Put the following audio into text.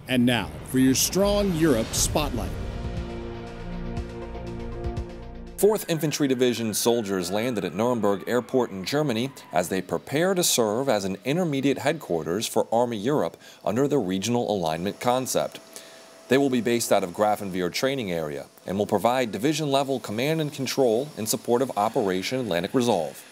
And now for your Strong Europe Spotlight. 4th Infantry Division soldiers landed at Nuremberg Airport in Germany as they prepare to serve as an intermediate headquarters for Army Europe under the regional alignment concept. They will be based out of Grafenwehr training area and will provide division-level command and control in support of Operation Atlantic Resolve.